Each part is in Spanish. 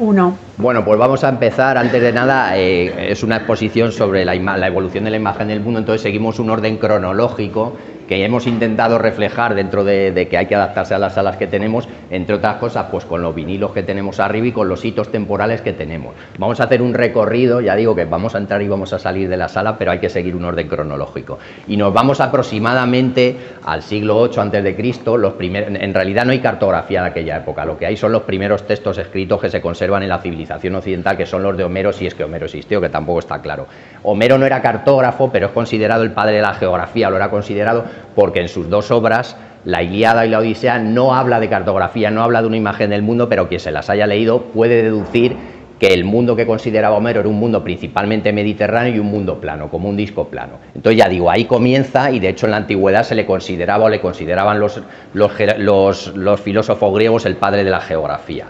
1. Bueno, pues vamos a empezar. Antes de nada, es una exposición sobre la evolución de la imagen del mundo, entonces seguimos un orden cronológico que hemos intentado reflejar dentro de que hay que adaptarse a las salas que tenemos, entre otras cosas, pues con los vinilos que tenemos arriba y con los hitos temporales que tenemos. Vamos a hacer un recorrido, ya digo que vamos a entrar y vamos a salir de la sala, pero hay que seguir un orden cronológico. Y nos vamos aproximadamente al siglo VIII a.C., en realidad no hay cartografía de aquella época, lo que hay son los primeros textos escritos que se conservan en la civilización occidental, que son los de Homero, si es que Homero existió, que tampoco está claro. Homero no era cartógrafo, pero es considerado el padre de la geografía, lo era considerado porque en sus dos obras, la Ilíada y la Odisea, no habla de cartografía, no habla de una imagen del mundo, pero quien se las haya leído puede deducir que el mundo que consideraba Homero era un mundo principalmente mediterráneo y un mundo plano, como un disco plano. Entonces ya digo, ahí comienza, y de hecho en la antigüedad se le consideraba o le consideraban los filósofos griegos el padre de la geografía.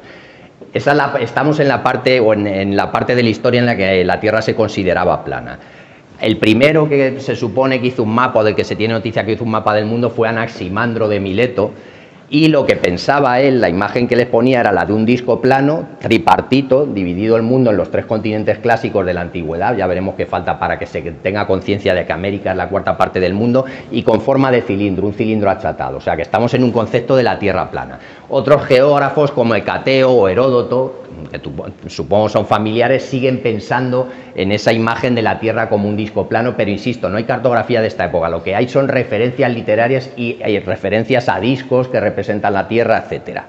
Estamos en la parte de la historia en la que la Tierra se consideraba plana. El primero que se supone que hizo un mapa, o del que se tiene noticia que hizo un mapa del mundo, fue Anaximandro de Mileto, y lo que pensaba él, la imagen que les ponía era la de un disco plano, tripartito, dividido el mundo en los tres continentes clásicos de la antigüedad, ya veremos qué falta para que se tenga conciencia de que América es la cuarta parte del mundo, y con forma de cilindro, un cilindro achatado, o sea que estamos en un concepto de la Tierra plana. Otros geógrafos como Hecateo o Heródoto, que supongo son familiares, siguen pensando en esa imagen de la Tierra como un disco plano, pero insisto, no hay cartografía de esta época, lo que hay son referencias literarias y hay referencias a discos que representan la Tierra, etcétera.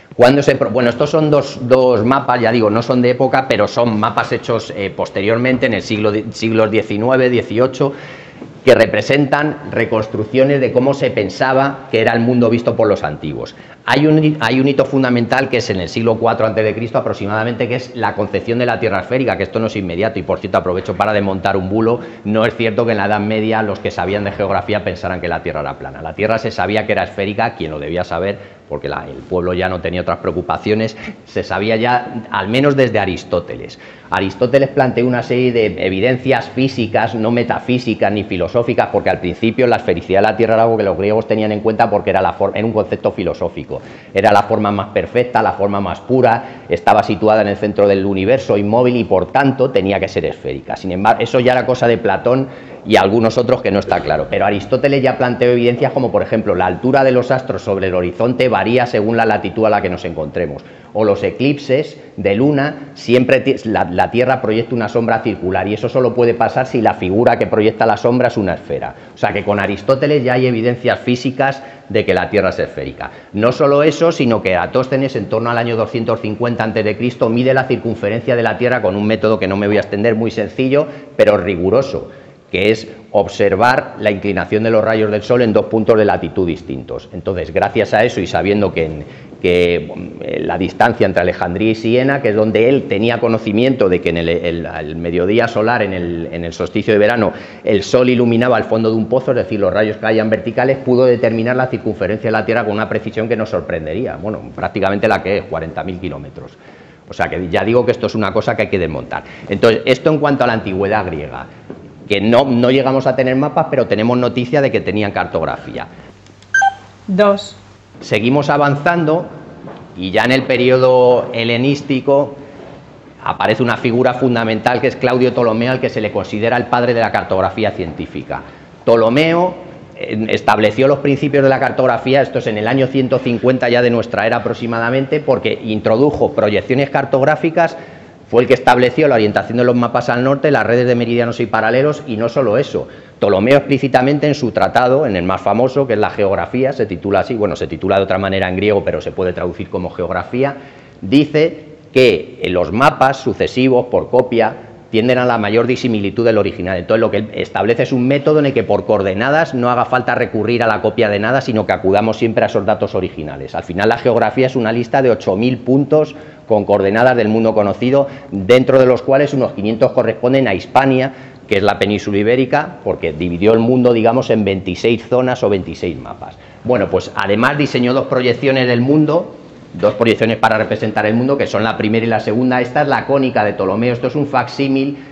Bueno, estos son dos mapas, ya digo, no son de época, pero son mapas hechos posteriormente, en el siglos XIX, XVIII, que representan reconstrucciones de cómo se pensaba que era el mundo visto por los antiguos. Hay un hito fundamental que es en el siglo IV a.C. aproximadamente, que es la concepción de la Tierra esférica, que esto no es inmediato, y por cierto aprovecho para desmontar un bulo. No es cierto que en la Edad Media los que sabían de geografía pensaran que la Tierra era plana. La Tierra se sabía que era esférica, quien lo debía saber, porque el pueblo ya no tenía otras preocupaciones, se sabía ya al menos desde Aristóteles. Aristóteles planteó una serie de evidencias físicas, no metafísicas ni filosóficas, porque al principio la esfericidad de la Tierra era algo que los griegos tenían en cuenta porque era un concepto filosófico. Era la forma más perfecta, la forma más pura, estaba situada en el centro del universo, inmóvil, y por tanto tenía que ser esférica. Sin embargo, eso ya era cosa de Platón y algunos otros que no está claro, pero Aristóteles ya planteó evidencias como por ejemplo la altura de los astros sobre el horizonte varía según la latitud a la que nos encontremos, o los eclipses de luna, siempre la Tierra proyecta una sombra circular, y eso solo puede pasar si la figura que proyecta la sombra es una esfera. O sea que con Aristóteles ya hay evidencias físicas de que la Tierra es esférica. No solo eso, sino que Eratóstenes en torno al año 250 a.C. mide la circunferencia de la Tierra con un método que no me voy a extender, muy sencillo pero riguroso, que es observar la inclinación de los rayos del Sol en dos puntos de latitud distintos. Entonces, gracias a eso y sabiendo que la distancia entre Alejandría y Siena, que es donde él tenía conocimiento de que en el mediodía solar, en el solsticio de verano, el Sol iluminaba el fondo de un pozo, es decir, los rayos caían verticales, pudo determinar la circunferencia de la Tierra con una precisión que nos sorprendería, bueno, prácticamente la que es, 40.000 kilómetros. O sea que ya digo que esto es una cosa que hay que desmontar. Entonces, esto en cuanto a la antigüedad griega, que no llegamos a tener mapas, pero tenemos noticia de que tenían cartografía. 2. Seguimos avanzando y ya en el periodo helenístico aparece una figura fundamental que es Claudio Ptolomeo, al que se le considera el padre de la cartografía científica. Ptolomeo estableció los principios de la cartografía, esto es en el año 150 ya de nuestra era aproximadamente, porque introdujo proyecciones cartográficas. Fue el que estableció la orientación de los mapas al norte, las redes de meridianos y paralelos, y no solo eso. Ptolomeo explícitamente en su tratado, en el más famoso, que es la Geografía, se titula así, bueno, se titula de otra manera en griego, pero se puede traducir como Geografía, dice que los mapas sucesivos por copia tienden a la mayor disimilitud del original. Entonces lo que establece es un método en el que por coordenadas no haga falta recurrir a la copia de nada, sino que acudamos siempre a esos datos originales. Al final la geografía es una lista de 8.000 puntos con coordenadas del mundo conocido, dentro de los cuales unos 500 corresponden a Hispania, que es la península ibérica, porque dividió el mundo, digamos, en 26 zonas o 26 mapas. Bueno, pues además diseñó dos proyecciones del mundo, dos proyecciones para representar el mundo, que son la primera y la segunda. Esta es la cónica de Ptolomeo, esto es un facsímil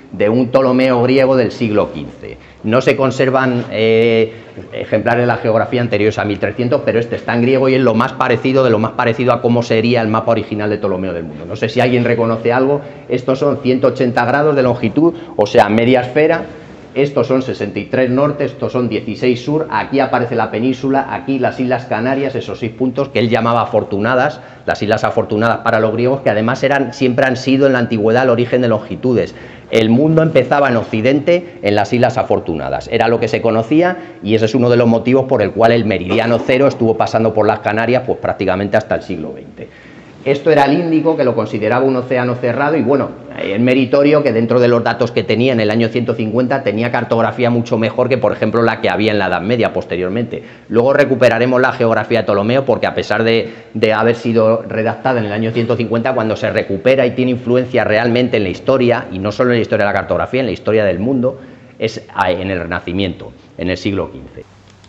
de un Ptolomeo griego del siglo XV. No se conservan ejemplares de la geografía anteriores a 1300, pero este está en griego y es lo más parecido de lo más parecido a cómo sería el mapa original de Ptolomeo del mundo. No sé si alguien reconoce algo. Estos son 180 grados de longitud, o sea, media esfera. Estos son 63 norte, estos son 16 sur, aquí aparece la península, aquí las Islas Canarias, esos 6 puntos que él llamaba afortunadas, las Islas Afortunadas para los griegos, que además siempre han sido en la antigüedad el origen de longitudes. El mundo empezaba en Occidente en las Islas Afortunadas, era lo que se conocía y ese es uno de los motivos por el cual el meridiano cero estuvo pasando por las Canarias pues prácticamente hasta el siglo XX. Esto era el Índico, que lo consideraba un océano cerrado y bueno, es meritorio que dentro de los datos que tenía en el año 150 tenía cartografía mucho mejor que por ejemplo la que había en la Edad Media posteriormente. Luego recuperaremos la geografía de Ptolomeo porque a pesar de haber sido redactada en el año 150, cuando se recupera y tiene influencia realmente en la historia, y no solo en la historia de la cartografía, en la historia del mundo, es en el Renacimiento, en el siglo XV.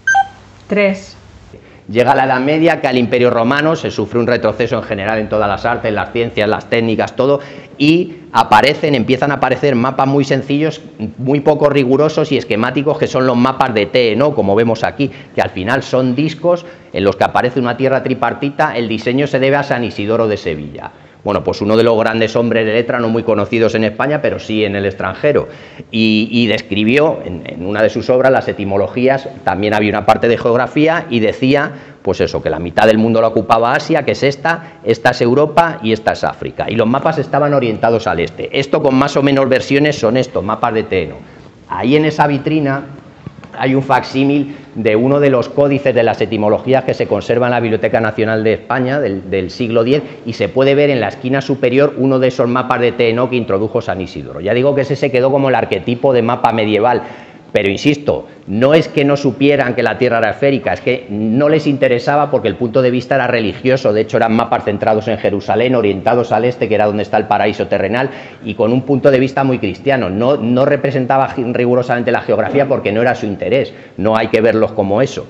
3. Llega la Edad Media, que al Imperio Romano se sufre un retroceso en general en todas las artes, las ciencias, las técnicas, todo, y empiezan a aparecer mapas muy sencillos, muy poco rigurosos y esquemáticos, que son los mapas de TE, como vemos aquí, que al final son discos en los que aparece una tierra tripartita. El diseño se debe a San Isidoro de Sevilla. Bueno, pues uno de los grandes hombres de letra, no muy conocidos en España, pero sí en el extranjero, y describió en una de sus obras las etimologías. También había una parte de geografía y decía, pues eso, que la mitad del mundo la ocupaba Asia, que es esta es Europa y esta es África, y los mapas estaban orientados al este. Esto con más o menos versiones son estos, mapas de Teno. Ahí en esa vitrina hay un facsímil de uno de los códices de las etimologías que se conserva en la Biblioteca Nacional de España del siglo X, y se puede ver en la esquina superior uno de esos mapas de TNO que introdujo San Isidoro. Ya digo que ese se quedó como el arquetipo de mapa medieval, pero insisto, no es que no supieran que la Tierra era esférica, es que no les interesaba porque el punto de vista era religioso. De hecho eran mapas centrados en Jerusalén, orientados al este, que era donde está el paraíso terrenal, y con un punto de vista muy cristiano. No representaba rigurosamente la geografía porque no era su interés, no hay que verlos como eso.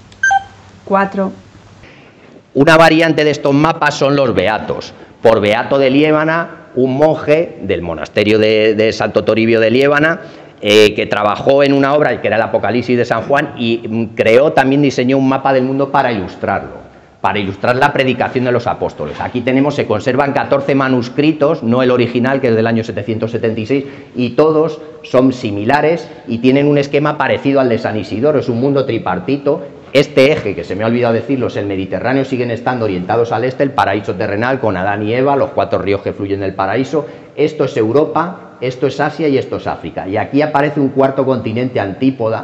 4. Una variante de estos mapas son los beatos. Por Beato de Liébana, un monje del monasterio de Santo Toribio de Liébana, que trabajó en una obra que era el Apocalipsis de San Juan, y diseñó un mapa del mundo para ilustrarlo, para ilustrar la predicación de los apóstoles. Aquí se conservan 14 manuscritos, no el original, que es del año 776, y todos son similares y tienen un esquema parecido al de San Isidoro. Es un mundo tripartito. Este eje, que se me ha olvidado decirlo, es el Mediterráneo, siguen estando orientados al este, el paraíso terrenal con Adán y Eva, los 4 ríos que fluyen del paraíso. Esto es Europa, esto es Asia y esto es África. Y aquí aparece un cuarto continente antípoda,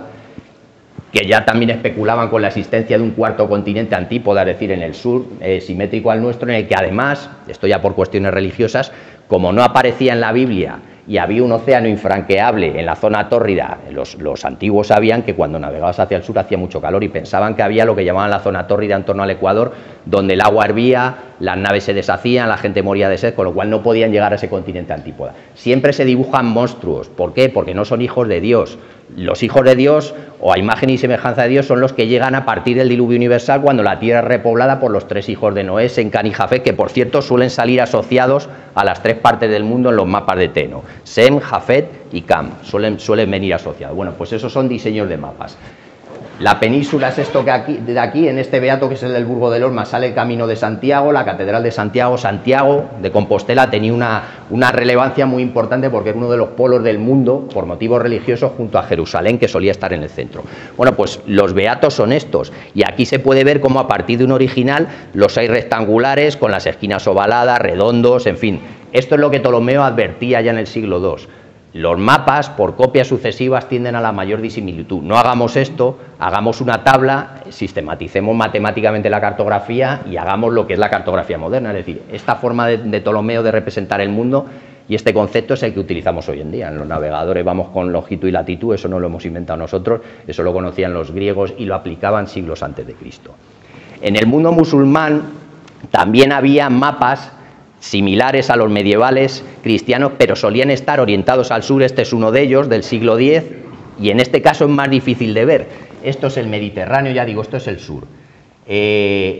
que ya también especulaban con la existencia de un cuarto continente antípoda, es decir, en el sur, simétrico al nuestro, en el que además, esto ya por cuestiones religiosas, como no aparecía en la Biblia y había un océano infranqueable en la zona tórrida, los antiguos sabían que cuando navegabas hacia el sur hacía mucho calor y pensaban que había lo que llamaban la zona tórrida en torno al Ecuador, donde el agua hervía, las naves se deshacían, la gente moría de sed, con lo cual no podían llegar a ese continente antípoda. Siempre se dibujan monstruos. ¿Por qué? Porque no son hijos de Dios. Los hijos de Dios, o a imagen y semejanza de Dios, son los que llegan a partir del diluvio universal, cuando la tierra es repoblada por los 3 hijos de Noé, Sem, Cam y Jafet, que por cierto suelen salir asociados a las 3 partes del mundo en los mapas de Teno. Sem, Jafet y Cam suelen venir asociados. Bueno, pues esos son diseños de mapas. La península es esto que de aquí, en este beato, que es el del Burgo del Orma, sale el Camino de Santiago, la Catedral de Santiago. Santiago de Compostela tenía una relevancia muy importante porque era uno de los polos del mundo por motivos religiosos, junto a Jerusalén, que solía estar en el centro. Bueno, pues los beatos son estos, y aquí se puede ver cómo a partir de un original los hay rectangulares, con las esquinas ovaladas, redondos, en fin. Esto es lo que Ptolomeo advertía ya en el siglo II. Los mapas, por copias sucesivas, tienden a la mayor disimilitud. No hagamos esto, hagamos una tabla, sistematicemos matemáticamente la cartografía y hagamos lo que es la cartografía moderna. Es decir, esta forma de Ptolomeo de representar el mundo y este concepto es el que utilizamos hoy en día. En los navegadores vamos con longitud y latitud, eso no lo hemos inventado nosotros, eso lo conocían los griegos y lo aplicaban siglos antes de Cristo. En el mundo musulmán también había mapas similares a los medievales cristianos, pero solían estar orientados al sur. Este es uno de ellos, del siglo X, y en este caso es más difícil de ver. Esto es el Mediterráneo, ya digo, esto es el sur.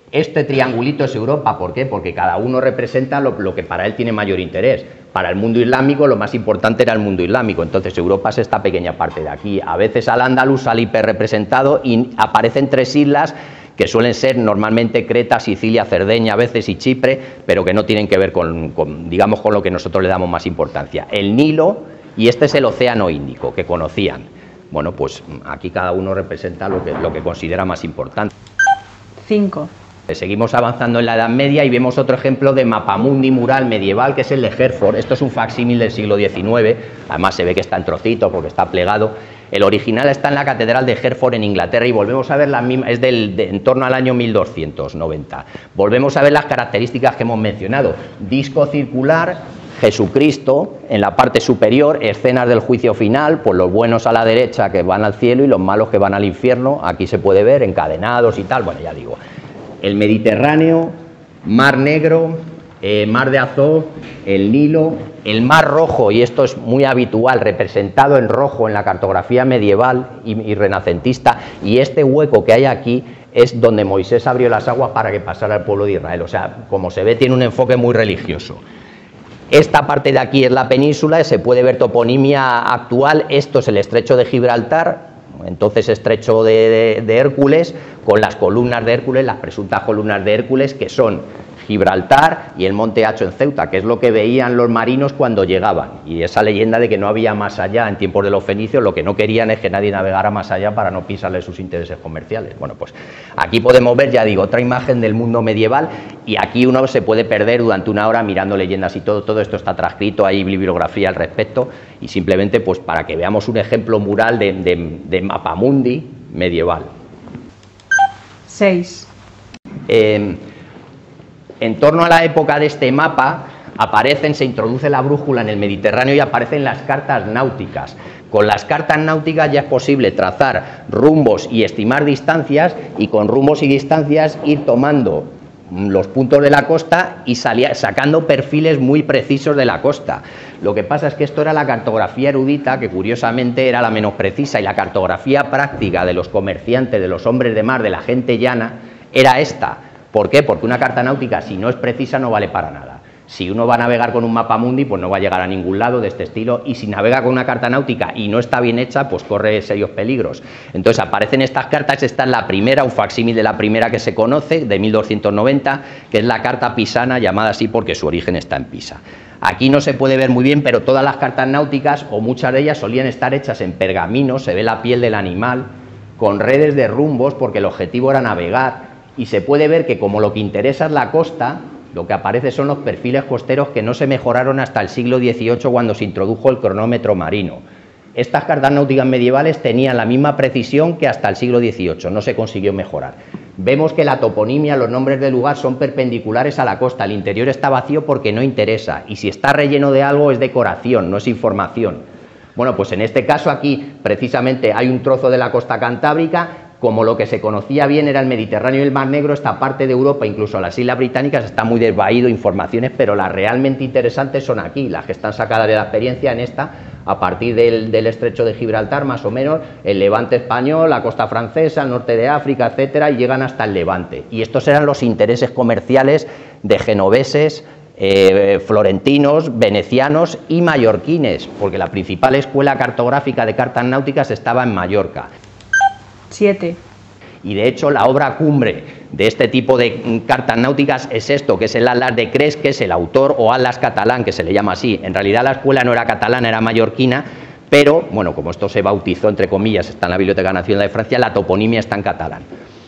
Este triangulito es Europa, ¿por qué? Porque cada uno representa lo que para él tiene mayor interés. Para el mundo islámico lo más importante era el mundo islámico, entonces Europa es esta pequeña parte de aquí. A veces al Andalus sale hiperrepresentado y aparecen 3 islas que suelen ser normalmente Creta, Sicilia, Cerdeña a veces y Chipre, pero que no tienen que ver digamos, con lo que nosotros le damos más importancia. El Nilo y este es el Océano Índico, que conocían. Bueno, pues aquí cada uno representa lo que considera más importante. 5. Seguimos avanzando en la Edad Media y vemos otro ejemplo de mapamundi mural medieval, que es el de Hereford. Esto es un facsímil del siglo XIX, además se ve que está en trocitos porque está plegado. El original está en la Catedral de Hereford en Inglaterra y volvemos a ver las mismas, es en torno al año 1290. Volvemos a ver las características que hemos mencionado. Disco circular, Jesucristo en la parte superior, escenas del juicio final, pues los buenos a la derecha que van al cielo y los malos que van al infierno, aquí se puede ver encadenados y tal, bueno, ya digo. El Mediterráneo, Mar Negro, Mar de Azov, el Nilo, el Mar Rojo, y esto es muy habitual, representado en rojo en la cartografía medieval y renacentista, y este hueco que hay aquí es donde Moisés abrió las aguas para que pasara el pueblo de Israel, o sea, como se ve, tiene un enfoque muy religioso. Esta parte de aquí es la península, se puede ver toponimia actual, esto es el estrecho de Gibraltar, entonces estrecho de Hércules, con las columnas de Hércules, las presuntas columnas de Hércules, que son Gibraltar y el Monte Hacho en Ceuta, que es lo que veían los marinos cuando llegaban, y esa leyenda de que no había más allá en tiempos de los fenicios, lo que no querían es que nadie navegara más allá para no pisarle sus intereses comerciales. Bueno, pues aquí podemos ver, ya digo, otra imagen del mundo medieval, y aquí uno se puede perder durante una hora mirando leyendas y todo esto está transcrito, hay bibliografía al respecto, y simplemente pues para que veamos un ejemplo mural de mapamundi medieval. 6. En torno a la época de este mapa se introduce la brújula en el Mediterráneo y aparecen las cartas náuticas. Con las cartas náuticas ya es posible trazar rumbos y estimar distancias, y con rumbos y distancias ir tomando los puntos de la costa y sacando perfiles muy precisos de la costa. Lo que pasa es que esto era la cartografía erudita, que curiosamente era la menos precisa, y la cartografía práctica de los comerciantes, de los hombres de mar, de la gente llana, era esta. ¿Por qué? Porque una carta náutica, si no es precisa, no vale para nada. Si uno va a navegar con un mapamundi, pues no va a llegar a ningún lado de este estilo, y si navega con una carta náutica y no está bien hecha, pues corre serios peligros. Entonces aparecen estas cartas, esta es la primera, un facsímil de la primera que se conoce, de 1290, que es la carta pisana, llamada así porque su origen está en Pisa. Aquí no se puede ver muy bien, pero todas las cartas náuticas, o muchas de ellas, solían estar hechas en pergamino, se ve la piel del animal, con redes de rumbos, porque el objetivo era navegar, y se puede ver que como lo que interesa es la costa, lo que aparece son los perfiles costeros que no se mejoraron hasta el siglo XVIII, cuando se introdujo el cronómetro marino. Estas cartas náuticas medievales tenían la misma precisión que hasta el siglo XVIII, no se consiguió mejorar. Vemos que la toponimia, los nombres del lugar son perpendiculares a la costa, el interior está vacío porque no interesa, y si está relleno de algo es decoración, no es información. Bueno, pues en este caso aquí precisamente hay un trozo de la costa cantábrica. Como lo que se conocía bien era el Mediterráneo y el Mar Negro, esta parte de Europa, incluso las Islas Británicas, está muy desvaído informaciones, pero las realmente interesantes son aquí, las que están sacadas de la experiencia en esta, a partir del estrecho de Gibraltar, más o menos, el Levante español, la costa francesa, el norte de África, etcétera, y llegan hasta el Levante. Y estos eran los intereses comerciales de genoveses, florentinos, venecianos y mallorquines, porque la principal escuela cartográfica de cartas náuticas estaba en Mallorca. 7. Y de hecho la obra cumbre de este tipo de cartas náuticas es esto, que es el Atlas de Cres, que es el autor, o Atlas catalán, que se le llama así. En realidad la escuela no era catalana, era mallorquina, pero bueno, como esto se bautizó entre comillas, está en la Biblioteca Nacional de Francia, la toponimia está en catalán.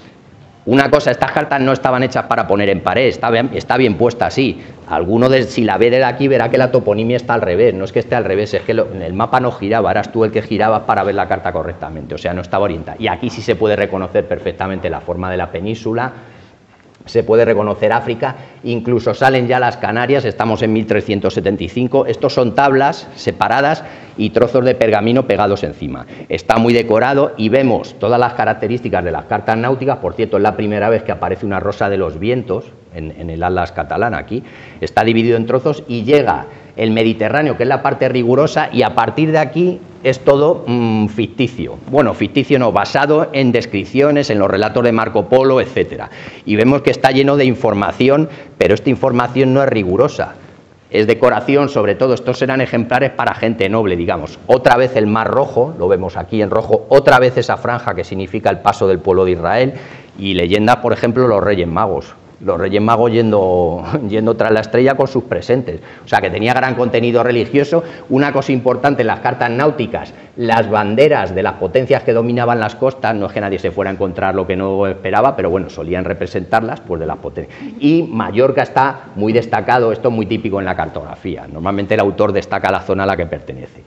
Una cosa, estas cartas no estaban hechas para poner en pared, está bien puesta así. Si la ve de aquí verá que la toponimia está al revés, no es que esté al revés, es que en el mapa no giraba, eras tú el que girabas para ver la carta correctamente, o sea, no estaba orientada. Y aquí sí se puede reconocer perfectamente la forma de la península, se puede reconocer África, incluso salen ya las Canarias, estamos en 1375, estos son tablas separadas y trozos de pergamino pegados encima. Está muy decorado y vemos todas las características de las cartas náuticas. Por cierto, es la primera vez que aparece una rosa de los vientos en el Atlas catalán aquí. Está dividido en trozos y llega el Mediterráneo, que es la parte rigurosa, y a partir de aquí es todo ficticio. Bueno, ficticio no, basado en descripciones, en los relatos de Marco Polo, etcétera. Y vemos que está lleno de información, pero esta información no es rigurosa. Es decoración, sobre todo, estos eran ejemplares para gente noble, digamos. Otra vez el Mar Rojo, lo vemos aquí en rojo, otra vez esa franja que significa el paso del pueblo de Israel, y leyendas, por ejemplo, los Reyes Magos. Los Reyes Magos yendo tras la estrella con sus presentes. O sea, que tenía gran contenido religioso. Una cosa importante en las cartas náuticas, las banderas de las potencias que dominaban las costas, no es que nadie se fuera a encontrar lo que no esperaba, pero bueno, solían representarlas pues de las potencias. Y Mallorca está muy destacado, esto es muy típico en la cartografía. Normalmente el autor destaca la zona a la que pertenece.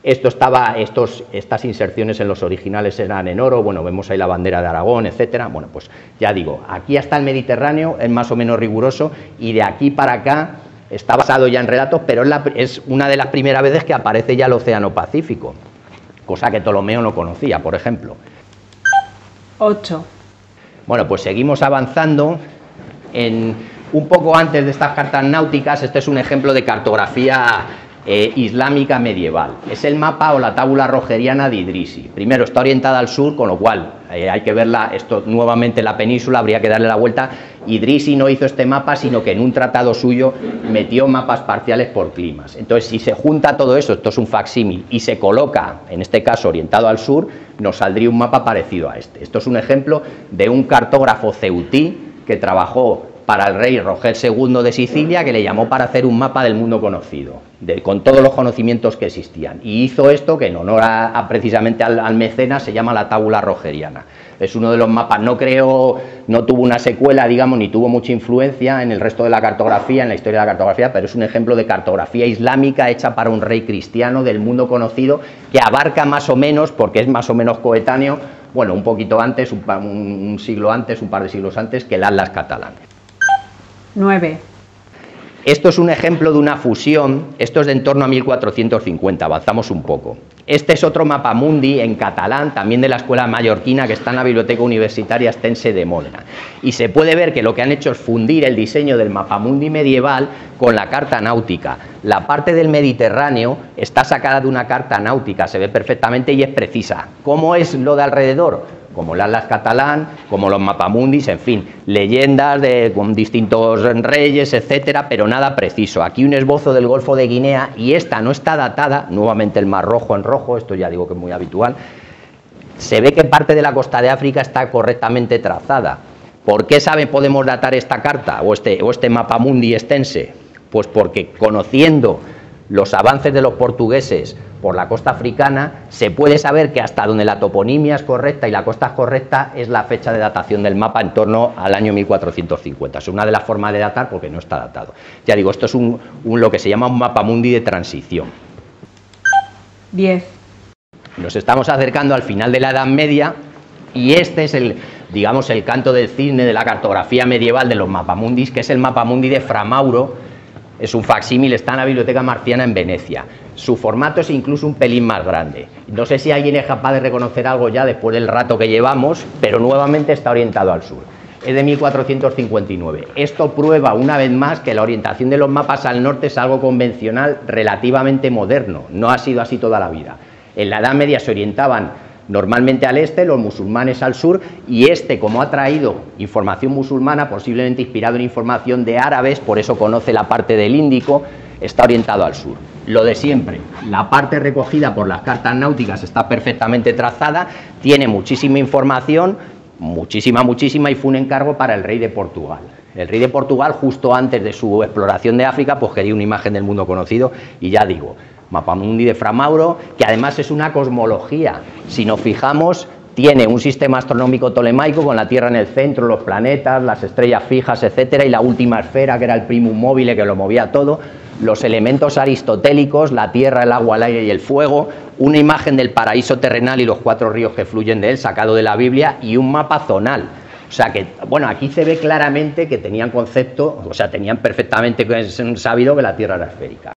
Estas inserciones en los originales eran en oro, bueno, vemos ahí la bandera de Aragón, etcétera. Bueno, pues ya digo, aquí hasta el Mediterráneo es más o menos riguroso, y de aquí para acá está basado ya en relatos, pero es una de las primeras veces que aparece ya el Océano Pacífico, cosa que Ptolomeo no conocía, por ejemplo. 8. Bueno, pues seguimos avanzando. Un poco antes de estas cartas náuticas, este es un ejemplo de cartografía islámica medieval. Es el mapa o la tábula rogeriana de Idrisi. Primero, está orientada al sur, con lo cual hay que verla, esto nuevamente la península, habría que darle la vuelta. Idrisi no hizo este mapa, sino que en un tratado suyo metió mapas parciales por climas. Entonces, si se junta todo eso, esto es un facsímil, y se coloca, en este caso orientado al sur, nos saldría un mapa parecido a este. Esto es un ejemplo de un cartógrafo ceutí que trabajó para el rey Roger II de Sicilia, que le llamó para hacer un mapa del mundo conocido, con todos los conocimientos que existían. Y hizo esto, que en honor precisamente al mecenas, se llama la tábula rogeriana. Es uno de los mapas, no tuvo una secuela, digamos, ni tuvo mucha influencia en el resto de la cartografía, en la historia de la cartografía, pero es un ejemplo de cartografía islámica hecha para un rey cristiano del mundo conocido, que abarca más o menos, porque es más o menos coetáneo, bueno, un poquito antes, un siglo antes, un par de siglos antes, que el Atlas catalán. 9. Esto es un ejemplo de una fusión, esto es de en torno a 1450, avanzamos un poco. Este es otro mapamundi en catalán, también de la escuela mallorquina, que está en la Biblioteca Universitaria Estense de Módena. Y se puede ver que lo que han hecho es fundir el diseño del mapamundi medieval con la carta náutica. La parte del Mediterráneo está sacada de una carta náutica, se ve perfectamente y es precisa. ¿Cómo es lo de alrededor? Como el Atlas catalán, como los mapamundis, en fin, leyendas con distintos reyes, etcétera, pero nada preciso. Aquí un esbozo del Golfo de Guinea, y esta no está datada, nuevamente el Mar Rojo en rojo, esto ya digo que es muy habitual. Se ve que parte de la costa de África está correctamente trazada. ¿Por qué podemos datar esta carta o este mapamundi estense? Pues porque, conociendo los avances de los portugueses por la costa africana, se puede saber que hasta donde la toponimia es correcta y la costa es correcta es la fecha de datación del mapa, en torno al año 1450. Es una de las formas de datar, porque no está datado. Ya digo, esto es lo que se llama un mapamundi de transición. 10. Nos estamos acercando al final de la Edad Media, y este es digamos, el canto del cisne de la cartografía medieval de los mapamundis, que es el mapamundi de Fra Mauro. Es un facsímil, está en la Biblioteca Marciana en Venecia. Su formato es incluso un pelín más grande. No sé si alguien es capaz de reconocer algo ya después del rato que llevamos, pero nuevamente está orientado al sur. Es de 1459. Esto prueba una vez más que la orientación de los mapas al norte es algo convencional, relativamente moderno. No ha sido así toda la vida. En la Edad Media se orientaban normalmente al este, los musulmanes al sur, y como ha traído información musulmana, posiblemente inspirado en información de árabes, por eso conoce la parte del Índico, está orientado al sur. Lo de siempre, la parte recogida por las cartas náuticas está perfectamente trazada, tiene muchísima información, muchísima, y fue un encargo para el rey de Portugal. El rey de Portugal, justo antes de su exploración de África, pues quería una imagen del mundo conocido, y ya digo, mapamundi de Fra Mauro, que además es una cosmología. Si nos fijamos, tiene un sistema astronómico tolemaico con la Tierra en el centro, los planetas, las estrellas fijas, etcétera, y la última esfera, que era el primum mobile, que lo movía todo, los elementos aristotélicos, la tierra, el agua, el aire y el fuego, una imagen del paraíso terrenal y los 4 ríos que fluyen de él, sacado de la Biblia, y un mapa zonal. O sea que, bueno, aquí se ve claramente que tenían concepto, o sea, tenían perfectamente sabido que la Tierra era esférica.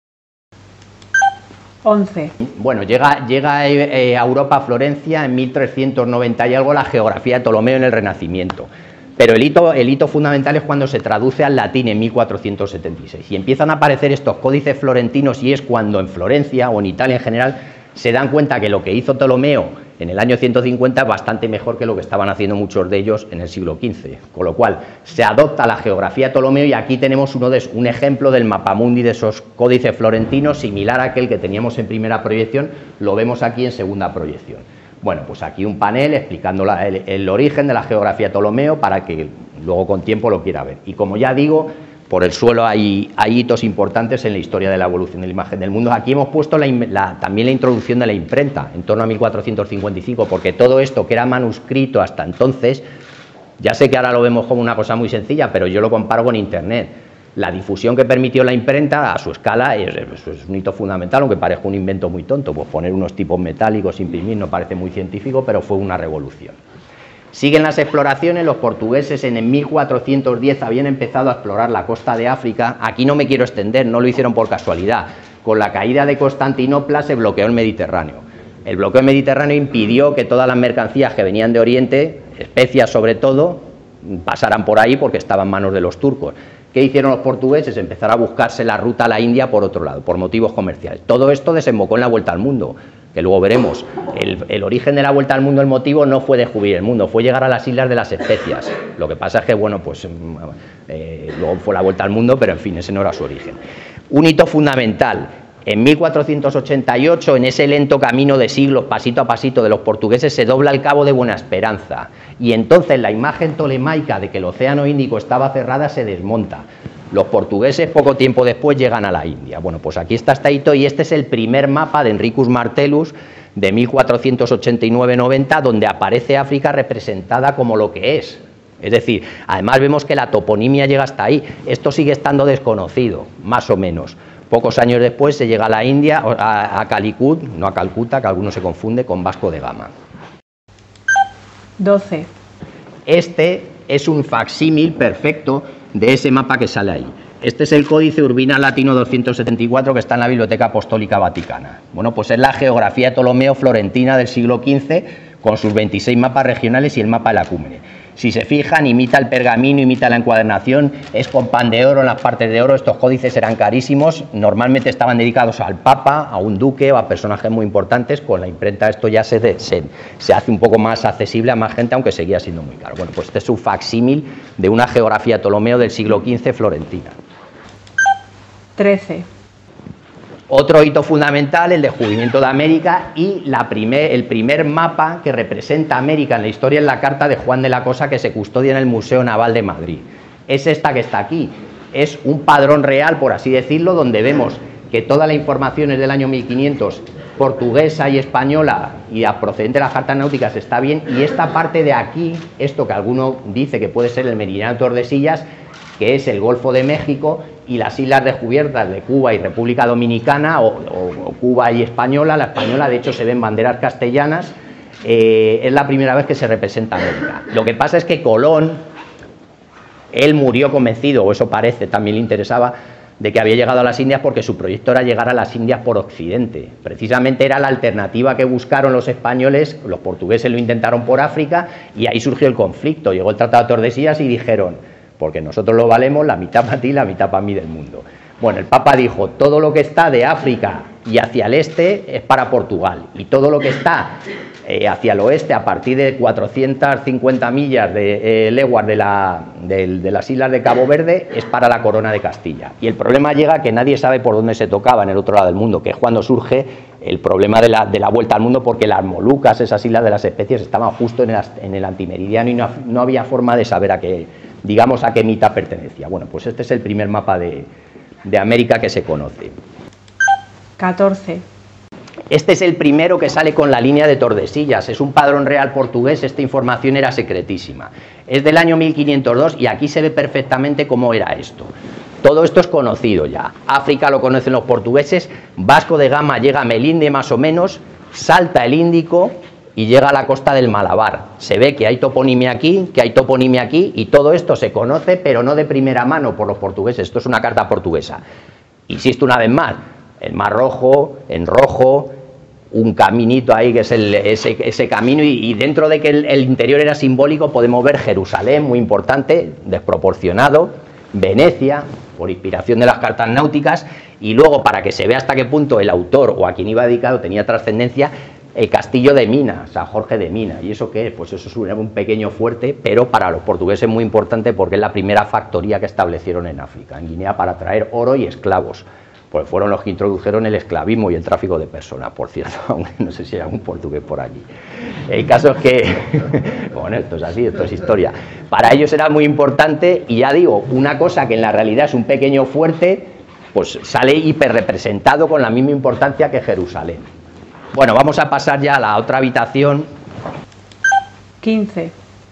11. Bueno, llega a Europa, a Florencia, en 1390 y algo, la geografía de Ptolomeo en el Renacimiento. Pero el hito fundamental es cuando se traduce al latín en 1476 y empiezan a aparecer estos códices florentinos, y es cuando en Florencia o en Italia en general se dan cuenta que lo que hizo Ptolomeo en el año 150 es bastante mejor que lo que estaban haciendo muchos de ellos en el siglo XV, con lo cual se adopta la geografía de Ptolomeo, y aquí tenemos un ejemplo del mapamundi de esos códices florentinos, similar a aquel que teníamos en primera proyección, lo vemos aquí en segunda proyección. Bueno, pues aquí un panel explicando el origen de la geografía de Ptolomeo para que luego con tiempo lo quiera ver. Y como ya digo, por el suelo hay hitos importantes en la historia de la evolución de la imagen del mundo. Aquí hemos puesto también la introducción de la imprenta, en torno a 1455, porque todo esto que era manuscrito hasta entonces, ya sé que ahora lo vemos como una cosa muy sencilla, pero yo lo comparo con Internet. La difusión que permitió la imprenta a su escala es un hito fundamental, aunque parezca un invento muy tonto, pues poner unos tipos metálicos, imprimir, no parece muy científico, pero fue una revolución. Siguen las exploraciones. Los portugueses en el 1410 habían empezado a explorar la costa de África. Aquí no me quiero extender, no lo hicieron por casualidad. Con la caída de Constantinopla se bloqueó el Mediterráneo. El bloqueo del Mediterráneo impidió que todas las mercancías que venían de Oriente, especias sobre todo, pasaran por ahí porque estaban en manos de los turcos. ¿Qué hicieron los portugueses? Empezar a buscarse la ruta a la India por otro lado, por motivos comerciales. Todo esto desembocó en la vuelta al mundo, que luego veremos. El origen de la vuelta al mundo, el motivo, no fue descubrir el mundo, fue llegar a las Islas de las Especias. Lo que pasa es que, bueno, pues luego fue la vuelta al mundo, pero en fin, ese no era su origen. Un hito fundamental. En 1488, en ese lento camino de siglos, pasito a pasito, de los portugueses, se dobla el Cabo de Buena Esperanza, y entonces la imagen tolemaica de que el Océano Índico estaba cerrada se desmonta. Los portugueses poco tiempo después llegan a la India. Bueno, pues aquí está este hito, y este es el primer mapa de Henricus Martellus de 1489-90, donde aparece África representada como lo que es. Es decir, además vemos que la toponimia llega hasta ahí. Esto sigue estando desconocido, más o menos. Pocos años después se llega a la India, a Calicut, no a Calcuta, que alguno se confunde, con Vasco de Gama. 12. Este es un facsímil perfecto de ese mapa que sale ahí. Este es el Códice Urbina Latino 274 que está en la Biblioteca Apostólica Vaticana. Bueno, pues es la geografía de Ptolomeo florentina del siglo XV, con sus 26 mapas regionales y el mapa de la cúmene. Si se fijan, imita el pergamino, imita la encuadernación, es con pan de oro en las partes de oro. Estos códices eran carísimos, normalmente estaban dedicados al Papa, a un duque o a personajes muy importantes. Con la imprenta esto ya se hace un poco más accesible a más gente, aunque seguía siendo muy caro. Bueno, pues este es un facsímil de una geografía de Ptolomeo del siglo XV florentina. 13. Otro hito fundamental, el descubrimiento de América, y el primer mapa que representa América en la historia es la carta de Juan de la Cosa, que se custodia en el Museo Naval de Madrid. Es esta que está aquí. Es un padrón real, por así decirlo, donde vemos que toda la información es del año 1500, portuguesa y española, y procedente de las cartas náuticas está bien, y esta parte de aquí, esto que alguno dice que puede ser el meridiano de Tordesillas, que es el Golfo de México y las islas descubiertas de Cuba y República Dominicana, o Cuba y Española. La española, de hecho, se ven banderas castellanas. Es la primera vez que se representa América. Lo que pasa es que Colón, él murió convencido, o eso parece, también le interesaba, de que había llegado a las Indias porque su proyecto era llegar a las Indias por Occidente. Precisamente era la alternativa que buscaron los españoles. Los portugueses lo intentaron por África, y ahí surgió el conflicto. Llegó el Tratado de Tordesillas y dijeron: porque nosotros lo valemos, la mitad para ti, la mitad para mí del mundo. Bueno, el Papa dijo: todo lo que está de África y hacia el este es para Portugal, y todo lo que está hacia el oeste, a partir de 450 millas de leguas de las islas de Cabo Verde, es para la Corona de Castilla. Y el problema llega que nadie sabe por dónde se tocaba en el otro lado del mundo, que es cuando surge el problema de la vuelta al mundo, porque las Molucas, esas islas de las especies, estaban justo en el antimeridiano, y no había forma de saber a qué mitad pertenecía. Bueno, pues este es el primer mapa de América que se conoce. 14. Este es el primero que sale con la línea de Tordesillas. Es un padrón real portugués. Esta información era secretísima. Es del año 1502 y aquí se ve perfectamente cómo era esto. Todo esto es conocido ya. África lo conocen los portugueses. Vasco de Gama llega a Melinde más o menos, salta el Índico y llega a la costa del Malabar. Se ve que hay toponimia aquí, y todo esto se conoce, pero no de primera mano por los portugueses. Esto es una carta portuguesa. Insisto una vez más, el Mar Rojo, en rojo, un caminito ahí que es ese camino, y dentro de que el interior era simbólico podemos ver Jerusalén, muy importante, desproporcionado, Venecia, por inspiración de las cartas náuticas, y luego, para que se vea hasta qué punto el autor o a quien iba dedicado tenía trascendencia, el castillo de Mina, San Jorge de Mina. ¿Y eso qué es? Pues eso es un pequeño fuerte, pero para los portugueses muy importante, porque es la primera factoría que establecieron en África, en Guinea, para traer oro y esclavos, pues fueron los que introdujeron el esclavismo y el tráfico de personas, por cierto, aunque no sé si hay algún portugués por aquí. El caso es que, bueno, esto es así, esto es historia. Para ellos era muy importante, y ya digo, una cosa que en la realidad es un pequeño fuerte, pues sale hiperrepresentado con la misma importancia que Jerusalén. Bueno, vamos a pasar ya a la otra habitación. 15.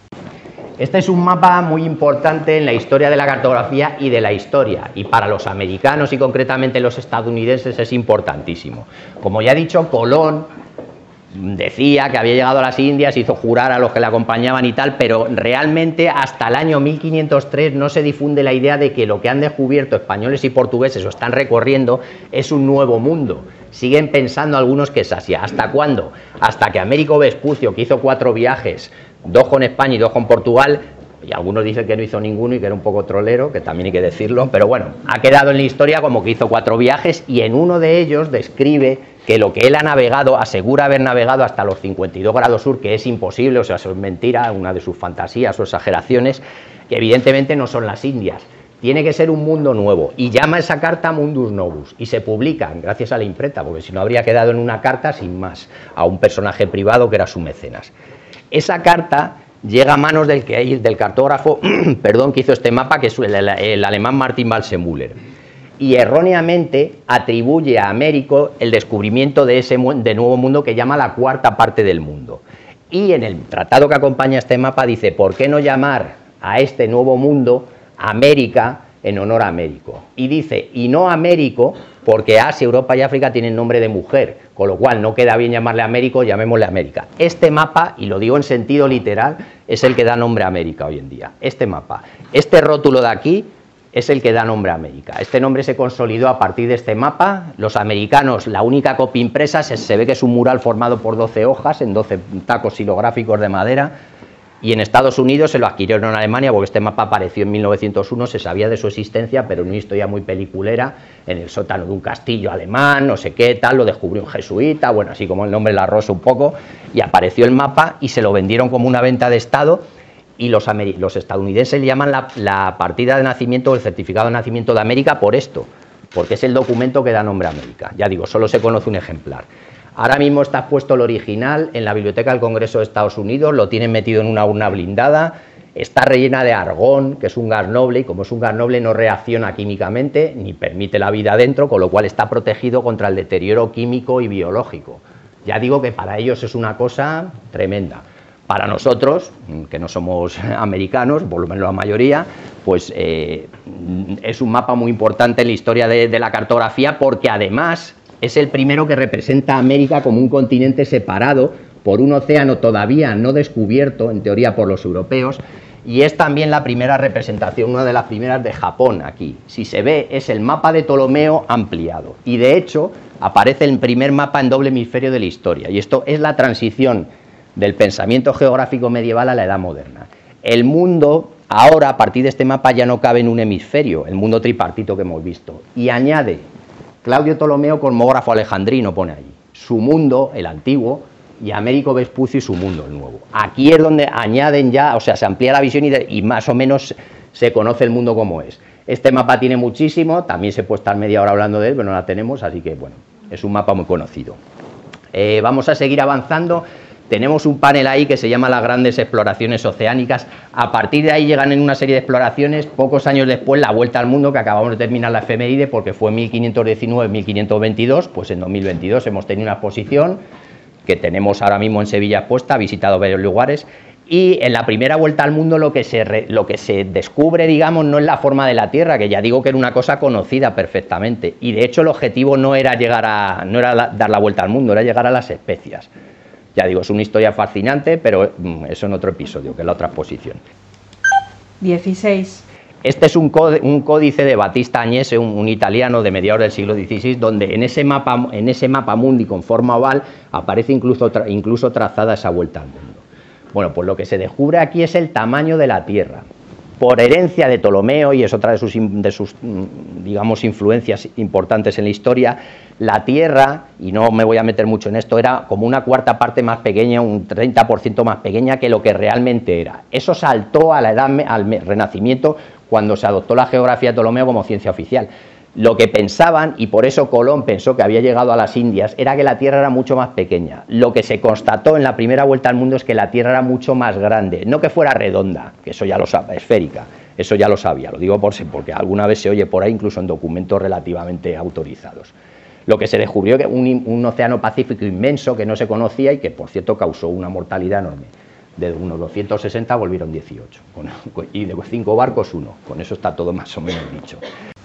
Este es un mapa muy importante en la historia de la cartografía y de la historia, y para los americanos y concretamente los estadounidenses es importantísimo. Como ya he dicho, Colón decía que había llegado a las Indias, hizo jurar a los que le acompañaban y tal, pero realmente hasta el año 1503 no se difunde la idea de que lo que han descubierto españoles y portugueses o están recorriendo es un nuevo mundo. Siguen pensando algunos que es Asia. ¿Hasta cuándo? Hasta que Américo Vespucio, que hizo 4 viajes, 2 con España y 2 con Portugal, y algunos dicen que no hizo ninguno y que era un poco trolero, que también hay que decirlo, pero bueno, ha quedado en la historia como que hizo 4 viajes, y en uno de ellos describe que lo que él ha navegado, asegura haber navegado hasta los 52 grados sur, que es imposible, o sea, eso es mentira, una de sus fantasías o exageraciones, que evidentemente no son las Indias. Tiene que ser un mundo nuevo, y llama esa carta Mundus Novus, y se publica gracias a la imprenta, porque si no habría quedado en una carta sin más, a un personaje privado que era su mecenas. Esa carta llega a manos del cartógrafo perdón, que hizo este mapa, que es el alemán Martin Balsemüller, y erróneamente atribuye a Américo el descubrimiento de ese nuevo mundo que llama la cuarta parte del mundo. Y en el tratado que acompaña este mapa dice: ¿por qué no llamar a este nuevo mundo América en honor a Américo? Y dice, y no Américo, porque Asia, Europa y África tienen nombre de mujer, con lo cual no queda bien llamarle Américo, llamémosle América. Este mapa, y lo digo en sentido literal, es el que da nombre a América hoy en día. Este mapa, este rótulo de aquí, es el que da nombre a América. Este nombre se consolidó a partir de este mapa. Los americanos, la única copia impresa, se ve que es un mural formado por 12 hojas, en 12 tacos xilográficos de madera, y en Estados Unidos se lo adquirieron en Alemania, porque este mapa apareció en 1901, se sabía de su existencia, pero en una historia muy peliculera, en el sótano de un castillo alemán, no sé qué tal, lo descubrió un jesuita, bueno, así como el nombre la rosa un poco, y apareció el mapa y se lo vendieron como una venta de Estado, y los estadounidenses le llaman la partida de nacimiento o el certificado de nacimiento de América por esto, porque es el documento que da nombre a América. Ya digo, solo se conoce un ejemplar. Ahora mismo está expuesto el original en la Biblioteca del Congreso de Estados Unidos, lo tienen metido en una urna blindada, está rellena de argón, que es un gas noble, y como es un gas noble no reacciona químicamente ni permite la vida dentro, con lo cual está protegido contra el deterioro químico y biológico. Ya digo que para ellos es una cosa tremenda. Para nosotros, que no somos americanos, por lo menos la mayoría, pues es un mapa muy importante en la historia de la cartografía, porque además es el primero que representa a América como un continente separado por un océano todavía no descubierto, en teoría por los europeos, y es también la primera representación, una de las primeras de Japón aquí. Si se ve, es el mapa de Ptolomeo ampliado, y de hecho aparece el primer mapa en doble hemisferio de la historia, y esto es la transición del pensamiento geográfico medieval a la edad moderna. El mundo ahora, a partir de este mapa, ya no cabe en un hemisferio, el mundo tripartito que hemos visto, y añade Claudio Ptolomeo, cosmógrafo alejandrino, pone allí su mundo, el antiguo, y Américo Vespucio y su mundo, el nuevo. Aquí es donde añaden ya, o sea, se amplía la visión y más o menos se conoce el mundo como es. Este mapa tiene muchísimo, también se puede estar media hora hablando de él, pero no la tenemos, así que bueno, es un mapa muy conocido. Vamos a seguir avanzando. Tenemos un panel ahí que se llama las grandes exploraciones oceánicas. A partir de ahí llegan en una serie de exploraciones, pocos años después la vuelta al mundo, que acabamos de terminar la efeméride porque fue en 1519-1522, pues en 2022 hemos tenido una exposición que tenemos ahora mismo en Sevilla expuesta, ha visitado varios lugares, y en la primera vuelta al mundo lo que se descubre, digamos, no es la forma de la Tierra, que ya digo que era una cosa conocida perfectamente, y de hecho el objetivo no era dar la vuelta al mundo, era llegar a las especias. Ya digo, es una historia fascinante, pero eso en otro episodio, que es la otra exposición. 16. Este es un códice de Battista Agnese, un italiano de mediados del siglo XVI, donde en ese mapa mundi con forma oval aparece incluso trazada esa vuelta al mundo. Bueno, pues lo que se descubre aquí es el tamaño de la Tierra. Por herencia de Ptolomeo, y es otra de sus digamos, influencias importantes en la historia, la Tierra, y no me voy a meter mucho en esto, era como una cuarta parte más pequeña, un 30% más pequeña que lo que realmente era. Eso saltó a la edad, al Renacimiento, cuando se adoptó la geografía de Ptolomeo como ciencia oficial. Lo que pensaban, y por eso Colón pensó que había llegado a las Indias, era que la Tierra era mucho más pequeña. Lo que se constató en la primera vuelta al mundo es que la Tierra era mucho más grande, no que fuera redonda, que eso ya lo sabía, esférica, eso ya lo sabía, lo digo porque alguna vez se oye por ahí, incluso en documentos relativamente autorizados. Lo que se descubrió que un océano Pacífico inmenso que no se conocía y que, por cierto, causó una mortalidad enorme. De unos 260 volvieron 18, y de 5 barcos 1, con eso está todo más o menos dicho.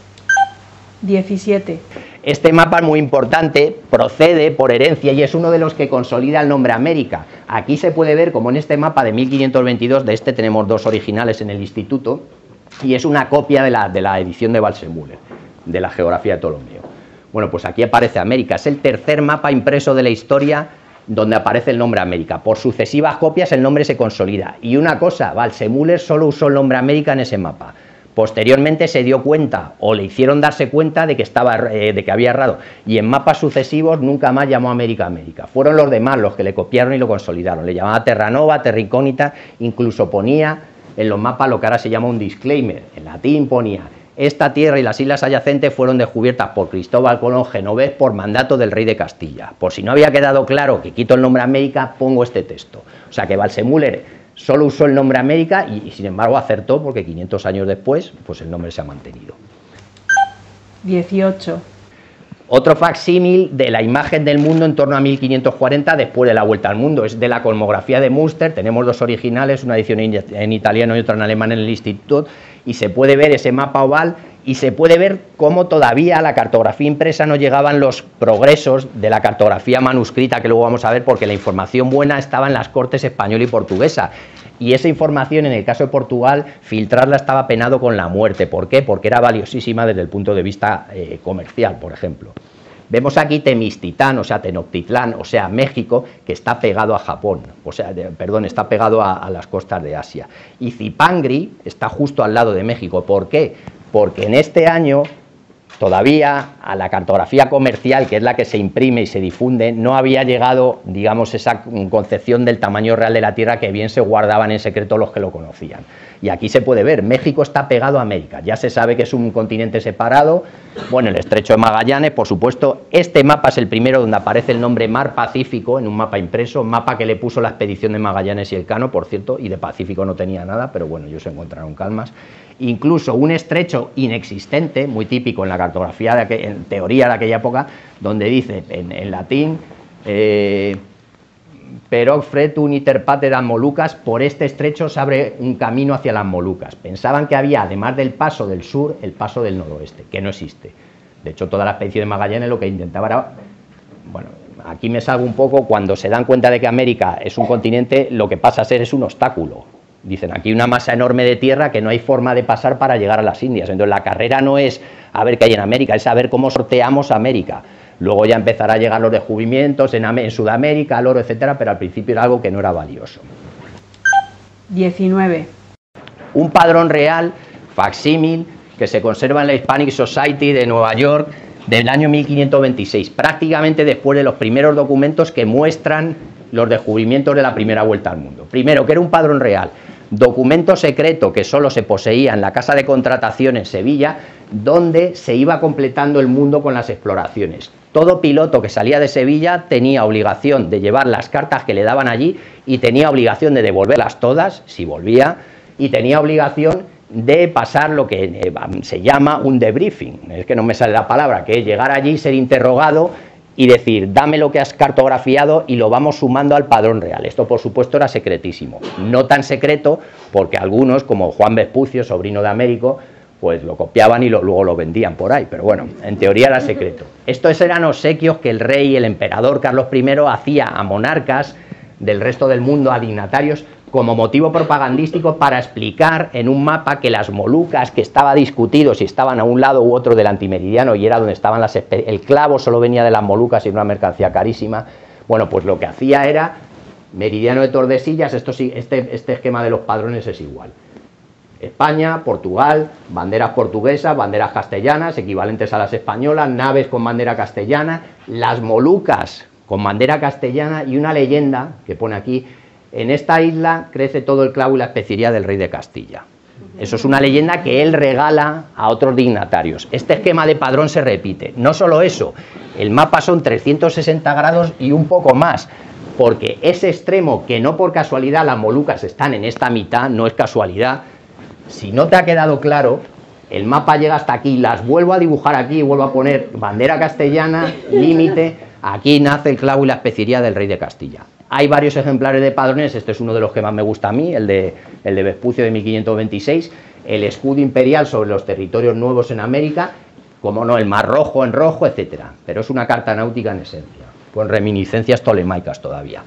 17. Este mapa es muy importante, procede por herencia y es uno de los que consolida el nombre América. Aquí se puede ver como en este mapa de 1522, de este tenemos 2 originales en el instituto, y es una copia de la edición de Waldseemüller, de la geografía de Ptolomeo. Bueno, pues aquí aparece América, es el tercer mapa impreso de la historia donde aparece el nombre América. Por sucesivas copias el nombre se consolida. Y una cosa, Waldseemüller solo usó el nombre América en ese mapa. Posteriormente se dio cuenta, o le hicieron darse cuenta de que había errado, y en mapas sucesivos nunca más llamó América América. Fueron los demás los que le copiaron y lo consolidaron. Le llamaba Terra Nova, Terra Incógnita, incluso ponía en los mapas lo que ahora se llama un disclaimer. En latín ponía: esta tierra y las islas adyacentes fueron descubiertas por Cristóbal Colón genovés por mandato del rey de Castilla. Por si no había quedado claro que quito el nombre América, pongo este texto. O sea que Waldseemüller solo usó el nombre América y sin embargo acertó, porque 500 años después pues el nombre se ha mantenido. 18. Otro facsímil de la imagen del mundo en torno a 1540, después de la vuelta al mundo, es de la cosmografía de Münster. Tenemos 2 originales, una edición en italiano y otra en alemán en el instituto, y se puede ver ese mapa oval y se puede ver cómo todavía a la cartografía impresa no llegaban los progresos de la cartografía manuscrita, que luego vamos a ver, porque la información buena estaba en las cortes española y portuguesa. Y esa información, en el caso de Portugal, filtrarla estaba penado con la muerte. ¿Por qué? Porque era valiosísima desde el punto de vista comercial, por ejemplo. Vemos aquí Temixtitlán, o sea, Tenochtitlán, o sea, México, que está pegado a Japón, o sea, perdón, está pegado a las costas de Asia. Y Zipangri está justo al lado de México. ¿Por qué? Porque en este año todavía a la cartografía comercial, que es la que se imprime y se difunde, no había llegado, digamos, esa concepción del tamaño real de la Tierra que bien se guardaban en secreto los que lo conocían. Y aquí se puede ver, México está pegado a América, ya se sabe que es un continente separado. Bueno, el estrecho de Magallanes, por supuesto. Este mapa es el primero donde aparece el nombre Mar Pacífico en un mapa impreso, mapa que le puso la expedición de Magallanes y Elcano, por cierto, y de Pacífico no tenía nada, pero bueno, ellos se encontraron calmas. Incluso un estrecho inexistente, muy típico en la cartografía, en teoría de aquella época, donde dice en latín Perox fretum iter pater Molucas, por este estrecho se abre un camino hacia las Molucas. Pensaban que había, además del paso del sur, el paso del noroeste, que no existe. De hecho, toda la expedición de Magallanes lo que intentaba era, bueno, aquí me salgo un poco, cuando se dan cuenta de que América es un continente, lo que pasa a ser es un obstáculo. Dicen, aquí hay una masa enorme de tierra que no hay forma de pasar para llegar a las Indias. Entonces la carrera no es a ver qué hay en América, es saber cómo sorteamos América. Luego ya empezará a llegar los descubrimientos en Sudamérica, el oro, etcétera, pero al principio era algo que no era valioso. 19. Un padrón real, facsímil, que se conserva en la Hispanic Society de Nueva York del año 1526, prácticamente después de los primeros documentos que muestran los descubrimientos de la primera vuelta al mundo. Primero, que era un padrón real, documento secreto que solo se poseía en la Casa de Contratación en Sevilla, donde se iba completando el mundo con las exploraciones. Todo piloto que salía de Sevilla tenía obligación de llevar las cartas que le daban allí y tenía obligación de devolverlas todas, si volvía, y tenía obligación de pasar lo que se llama un debriefing, es que no me sale la palabra, que es llegar allí, ser interrogado y decir, dame lo que has cartografiado y lo vamos sumando al padrón real. Esto, por supuesto, era secretísimo. No tan secreto porque algunos, como Juan Vespucio, sobrino de Américo, pues lo copiaban y luego lo vendían por ahí. Pero bueno, en teoría era secreto. Estos eran obsequios que el rey, el emperador Carlos I, hacía a monarcas del resto del mundo, a dignatarios, como motivo propagandístico para explicar en un mapa que las Molucas, que estaba discutido si estaban a un lado u otro del antimeridiano y era donde estaban el clavo solo venía de las Molucas y era una mercancía carísima, bueno, pues lo que hacía era meridiano de Tordesillas. Este esquema de los padrones es igual. España, Portugal, banderas portuguesas, banderas castellanas, equivalentes a las españolas, naves con bandera castellana, las Molucas con bandera castellana y una leyenda que pone aquí: en esta isla crece todo el clavo y la especiería del rey de Castilla. Eso es una leyenda que él regala a otros dignatarios. Este esquema de padrón se repite. No solo eso, el mapa son 360 grados y un poco más, porque ese extremo, que no por casualidad las Molucas están en esta mitad, no es casualidad. Si no te ha quedado claro, el mapa llega hasta aquí, las vuelvo a dibujar aquí, vuelvo a poner bandera castellana, límite, aquí nace el clavo y la especiería del rey de Castilla. Hay varios ejemplares de padrones, este es uno de los que más me gusta a mí, el de Vespucio de 1526, el escudo imperial sobre los territorios nuevos en América, como no, el mar rojo en rojo, etcétera. Pero es una carta náutica en esencia, con reminiscencias tolemaicas todavía.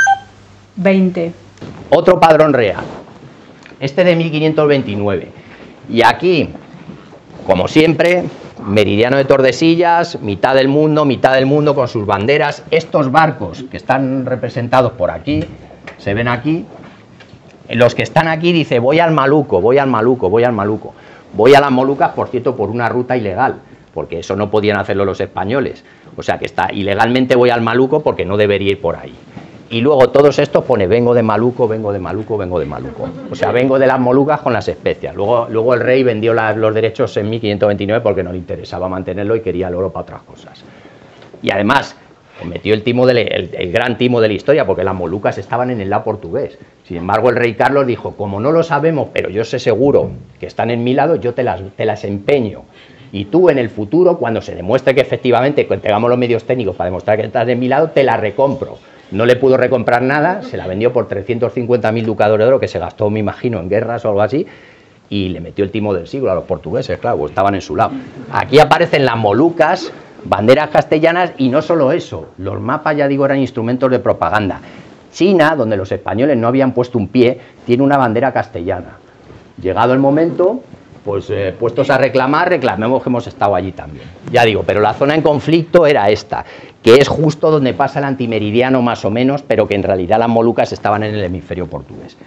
20. Otro padrón real, este de 1529, y aquí, como siempre, meridiano de Tordesillas, mitad del mundo con sus banderas. Estos barcos que están representados por aquí, se ven aquí, los que están aquí dice voy al Maluco, voy al Maluco, voy al Maluco, voy a las Molucas, por cierto, por una ruta ilegal, porque eso no podían hacerlo los españoles, o sea que está ilegalmente, voy al Maluco porque no debería ir por ahí. Y luego todos estos pone vengo de Maluco, vengo de Maluco, vengo de Maluco. O sea, vengo de las Molucas con las especias. Luego el rey vendió los derechos en 1529 porque no le interesaba mantenerlo y quería el oro para otras cosas. Y además metió el gran timo de la historia, porque las Molucas estaban en el lado portugués. Sin embargo, el rey Carlos dijo, como no lo sabemos, pero yo sé seguro que están en mi lado, yo te las empeño. Y tú en el futuro, cuando se demuestre que efectivamente tengamos los medios técnicos para demostrar que estás en mi lado, te la recompro. No le pudo recomprar nada, se la vendió por 350.000 ducados de oro, que se gastó, me imagino, en guerras o algo así, y le metió el timo del siglo a los portugueses, claro, pues estaban en su lado. Aquí aparecen las Molucas, banderas castellanas, y no solo eso, los mapas, ya digo, eran instrumentos de propaganda. China, donde los españoles no habían puesto un pie, tiene una bandera castellana. Llegado el momento, pues puestos a reclamar, reclamemos que hemos estado allí también. Ya digo, pero la zona en conflicto era esta, que es justo donde pasa el antimeridiano más o menos, pero que en realidad las Molucas estaban en el hemisferio portugués.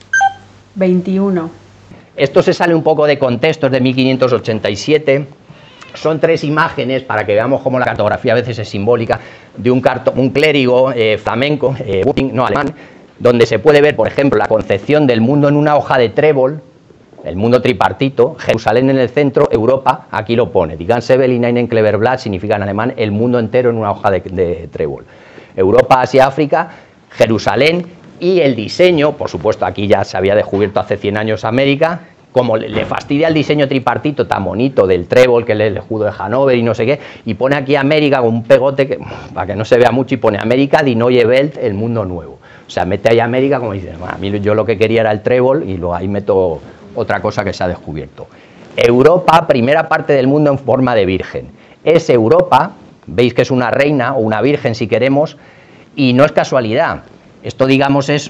21. Esto se sale un poco de contexto, es de 1587. Son tres imágenes para que veamos cómo la cartografía a veces es simbólica, de un clérigo flamenco, alemán, donde se puede ver, por ejemplo, la concepción del mundo en una hoja de trébol, el mundo tripartito, Jerusalén en el centro, Europa, aquí lo pone, Die ganze Welt in einem Kleberblatt, significa en alemán el mundo entero en una hoja de trébol. Europa, Asia, África, Jerusalén, y el diseño, por supuesto, aquí ya se había descubierto hace 100 años América, como le fastidia el diseño tripartito tan bonito del trébol, que es el escudo de Hannover y no sé qué, y pone aquí América con un pegote para que no se vea mucho, y pone América, die neue Welt, el mundo nuevo. O sea, mete ahí América como dice, a mí yo lo que quería era el trébol, y luego ahí meto otra cosa que se ha descubierto. Europa, primera parte del mundo en forma de virgen. Es Europa, veis que es una reina o una virgen si queremos, y no es casualidad. Esto, digamos, es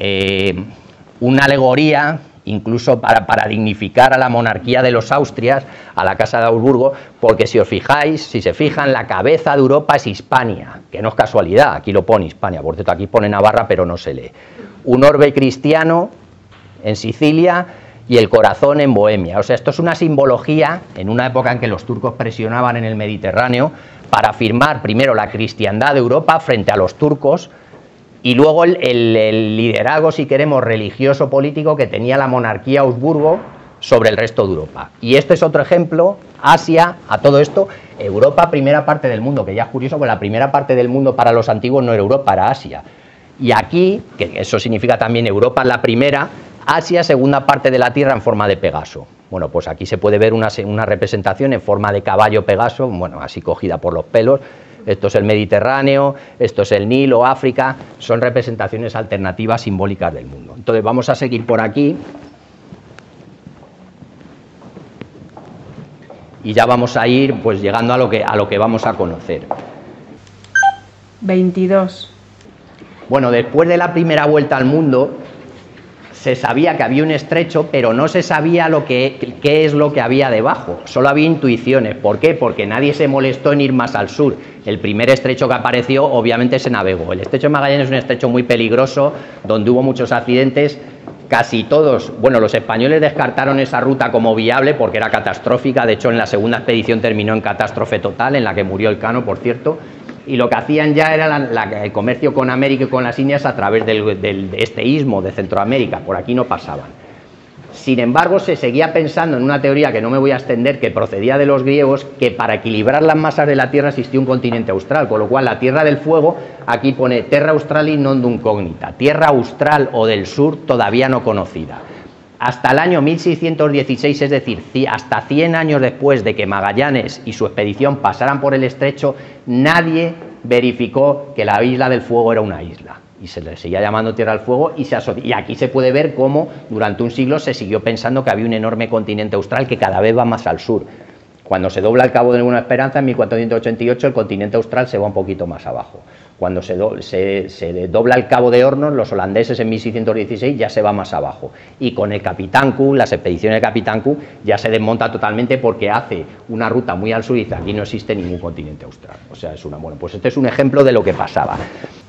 una alegoría incluso para dignificar a la monarquía de los Austrias, a la casa de Augsburgo, porque si os fijáis, si se fijan, la cabeza de Europa es Hispania, que no es casualidad, aquí lo pone Hispania, por cierto, aquí pone Navarra, pero no se lee. Un orbe cristiano en Sicilia y el corazón en Bohemia. O sea, esto es una simbología en una época en que los turcos presionaban en el Mediterráneo para afirmar primero la cristiandad de Europa frente a los turcos, y luego el liderazgo, si queremos, religioso político que tenía la monarquía Augsburgo sobre el resto de Europa. Y este es otro ejemplo, Asia, a todo esto, Europa, primera parte del mundo, que ya es curioso, porque la primera parte del mundo para los antiguos no era Europa, era Asia. Y aquí, que eso significa también Europa es la primera, Asia, segunda parte de la Tierra en forma de Pegaso. Bueno, pues aquí se puede ver una representación en forma de caballo Pegaso, bueno, así cogida por los pelos. Esto es el Mediterráneo, esto es el Nilo, África, son representaciones alternativas simbólicas del mundo. Entonces vamos a seguir por aquí y ya vamos a ir pues llegando a lo que vamos a conocer. 22. Bueno, después de la primera vuelta al mundo, se sabía que había un estrecho, pero no se sabía qué es lo que había debajo, solo había intuiciones. ¿Por qué? Porque nadie se molestó en ir más al sur. El primer estrecho que apareció obviamente se navegó. El estrecho de Magallanes es un estrecho muy peligroso, donde hubo muchos accidentes. Casi todos, bueno, los españoles descartaron esa ruta como viable porque era catastrófica. De hecho, en la segunda expedición terminó en catástrofe total, en la que murió Elcano, por cierto. Y lo que hacían ya era el comercio con América y con las Indias a través de este istmo de Centroamérica. Por aquí no pasaban. Sin embargo, se seguía pensando en una teoría que no me voy a extender, que procedía de los griegos, que para equilibrar las masas de la Tierra existía un continente austral, con lo cual la Tierra del Fuego, aquí pone Terra Australis non d'incognita, Tierra Austral o del Sur todavía no conocida. Hasta el año 1616, es decir, hasta 100 años después de que Magallanes y su expedición pasaran por el estrecho, nadie verificó que la isla del Fuego era una isla. Y se le seguía llamando Tierra del Fuego y aquí se puede ver cómo durante un siglo se siguió pensando que había un enorme continente austral que cada vez va más al sur. Cuando se dobla el Cabo de Nueva Esperanza en 1488, el continente austral se va un poquito más abajo. Cuando se dobla el Cabo de Hornos, los holandeses en 1616 ya se va más abajo. Y con el Capitán Cook, las expediciones del Capitán Cook, ya se desmonta totalmente porque hace una ruta muy al sur y dice, aquí no existe ningún continente austral. O sea, bueno, pues este es un ejemplo de lo que pasaba.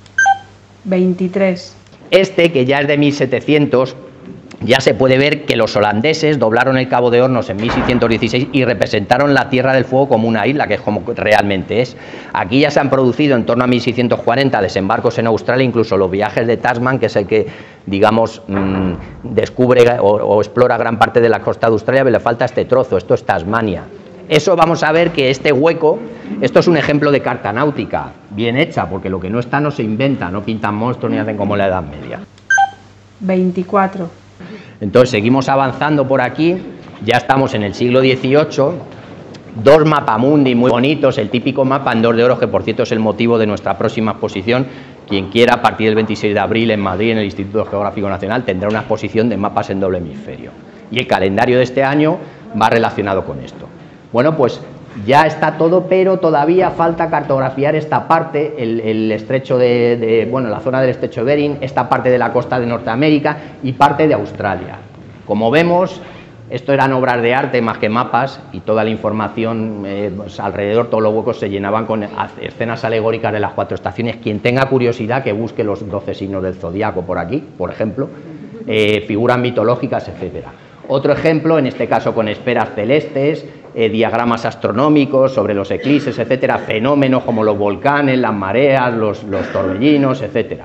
23. Este, que ya es de 1700, ya se puede ver que los holandeses doblaron el Cabo de Hornos en 1616 y representaron la Tierra del Fuego como una isla, que es como realmente es. Aquí ya se han producido en torno a 1640 desembarcos en Australia, incluso los viajes de Tasman, que es el que, digamos, descubre o explora gran parte de la costa de Australia, pero le falta este trozo, esto es Tasmania. Eso vamos a ver que este hueco, esto es un ejemplo de carta náutica, bien hecha, porque lo que no está no se inventa, no pintan monstruos ni hacen como en la Edad Media. 24. Entonces seguimos avanzando por aquí, ya estamos en el siglo XVIII, dos mapamundi muy bonitos, el típico mapa en 2 de oro, que por cierto es el motivo de nuestra próxima exposición. Quien quiera, a partir del 26 de abril en Madrid, en el Instituto Geográfico Nacional, tendrá una exposición de mapas en doble hemisferio. Y el calendario de este año va relacionado con esto. Bueno, pues ya está todo, pero todavía falta cartografiar esta parte, el estrecho bueno, la zona del estrecho de Bering, esta parte de la costa de Norteamérica y parte de Australia. Como vemos, esto eran obras de arte más que mapas, y toda la información pues alrededor, todos los huecos se llenaban con escenas alegóricas de las 4 estaciones. Quien tenga curiosidad, que busque los 12 signos del zodiaco por aquí, por ejemplo, figuras mitológicas, etcétera. Otro ejemplo, en este caso con esferas celestes, diagramas astronómicos sobre los eclipses, etcétera, fenómenos como los volcanes, las mareas, los torbellinos, etcétera.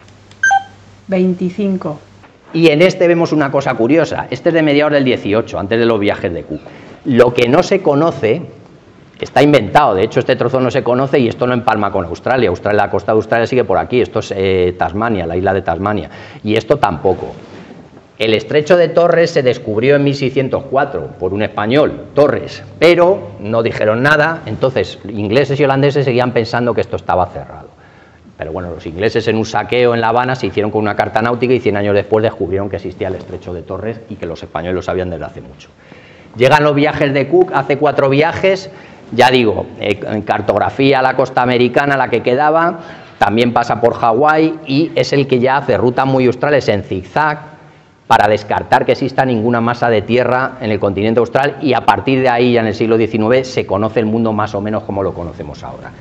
25. Y en este vemos una cosa curiosa, este es de mediados del 18, antes de los viajes de Cook. Lo que no se conoce está inventado, de hecho este trozo no se conoce y esto no empalma con Australia. La costa de Australia sigue por aquí, esto es Tasmania, la isla de Tasmania, y esto tampoco. El estrecho de Torres se descubrió en 1604 por un español, Torres, pero no dijeron nada. Entonces ingleses y holandeses seguían pensando que esto estaba cerrado. Pero bueno, los ingleses en un saqueo en La Habana se hicieron con una carta náutica y 100 años después descubrieron que existía el estrecho de Torres y que los españoles lo sabían desde hace mucho. Llegan los viajes de Cook, hace 4 viajes, ya digo, en cartografía la costa americana, la que quedaba, también pasa por Hawái y es el que ya hace rutas muy australes en zigzag, para descartar que exista ninguna masa de tierra en el continente austral, y a partir de ahí, ya en el siglo XIX, se conoce el mundo más o menos como lo conocemos ahora.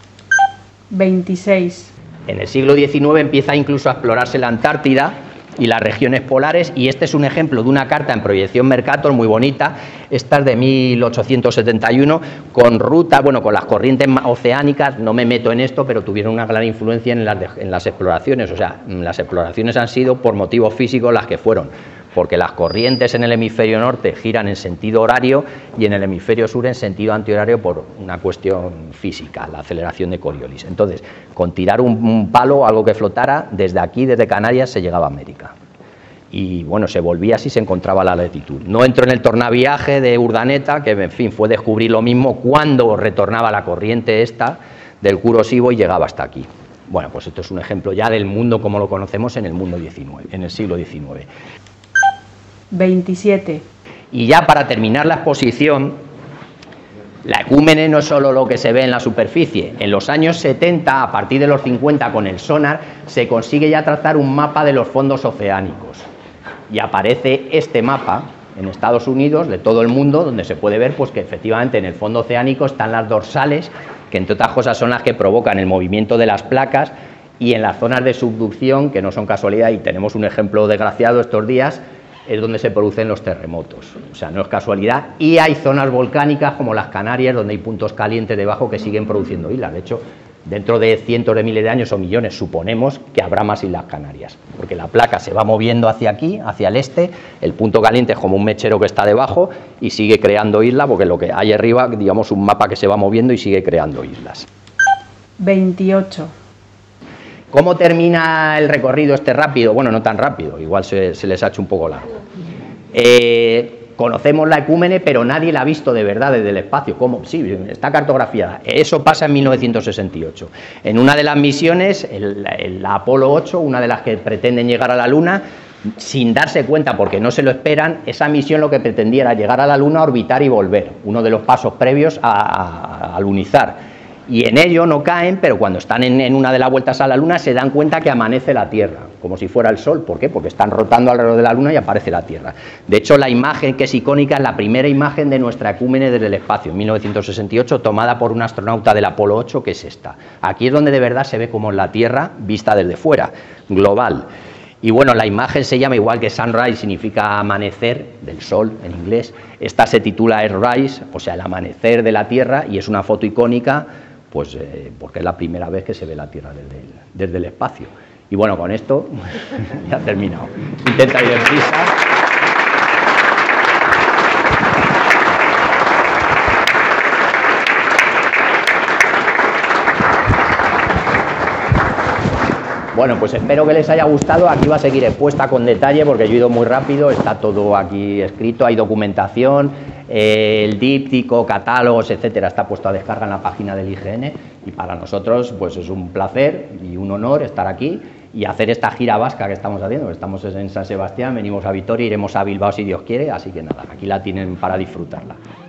26. En el siglo XIX empieza incluso a explorarse la Antártida y las regiones polares, y este es un ejemplo de una carta en proyección Mercator muy bonita. Esta es de 1871, con ruta, bueno, con las corrientes oceánicas. No me meto en esto, pero tuvieron una gran influencia en las exploraciones. O sea, las exploraciones han sido por motivos físicos las que fueron, porque las corrientes en el hemisferio norte giran en sentido horario y en el hemisferio sur en sentido antihorario por una cuestión física, la aceleración de Coriolis. Entonces, con tirar un palo, algo que flotara, desde aquí, desde Canarias, se llegaba a América. Y bueno, se volvía así, se encontraba la latitud. No entró en el tornaviaje de Urdaneta, que en fin fue descubrir lo mismo cuando retornaba la corriente esta del Kurosivo y llegaba hasta aquí. Bueno, pues esto es un ejemplo ya del mundo como lo conocemos en el mundo XIX, en el siglo XIX. 27. Y ya para terminar la exposición, la ecúmene no es solo lo que se ve en la superficie. En los años 70, a partir de los 50, con el sonar, se consigue ya trazar un mapa de los fondos oceánicos. y aparece este mapa en Estados Unidos de todo el mundo, donde se puede ver pues que efectivamente en el fondo oceánico están las dorsales, que entre otras cosas son las que provocan el movimiento de las placas, y en las zonas de subducción, que no son casualidad, y tenemos un ejemplo desgraciado estos días, es donde se producen los terremotos, o sea, no es casualidad, y hay zonas volcánicas como las Canarias, donde hay puntos calientes debajo que siguen produciendo islas. De hecho, dentro de cientos de miles de años o millones, suponemos que habrá más islas Canarias, porque la placa se va moviendo hacia aquí, hacia el este, el punto caliente es como un mechero que está debajo y sigue creando islas, porque lo que hay arriba, digamos, un mapa que se va moviendo y sigue creando islas. 28. ¿Cómo termina el recorrido este rápido? Bueno, no tan rápido, igual se les ha hecho un poco largo. Conocemos la Ecúmene, pero nadie la ha visto de verdad desde el espacio. ¿Cómo? Sí, está cartografiada. Eso pasa en 1968. En una de las misiones, la Apolo 8, una de las que pretenden llegar a la Luna, sin darse cuenta, porque no se lo esperan, esa misión lo que pretendía era llegar a la Luna, orbitar y volver, uno de los pasos previos a alunizar. Y en ello no caen, pero cuando están en una de las vueltas a la Luna se dan cuenta que amanece la Tierra, como si fuera el Sol. ¿Por qué? Porque están rotando alrededor de la Luna y aparece la Tierra. De hecho, la imagen que es icónica es la primera imagen de nuestra Ecúmene desde el espacio, en 1968, tomada por un astronauta del Apolo 8, que es esta. Aquí es donde de verdad se ve como la Tierra vista desde fuera, global. Y bueno, la imagen se llama, igual que sunrise significa amanecer del sol en inglés, esta se titula Earthrise, o sea, el amanecer de la Tierra, y es una foto icónica, pues porque es la primera vez que se ve la Tierra desde el espacio. Y bueno, con esto ya he terminado. Intenta ir deprisa. Bueno, pues espero que les haya gustado. Aquí va a seguir expuesta con detalle porque yo he ido muy rápido, está todo aquí escrito, hay documentación, el díptico, catálogos, etcétera, está puesto a descarga en la página del IGN, y para nosotros pues es un placer y un honor estar aquí y hacer esta gira vasca que estamos haciendo. Estamos en San Sebastián, venimos a Vitoria, iremos a Bilbao si Dios quiere, así que nada, aquí la tienen para disfrutarla.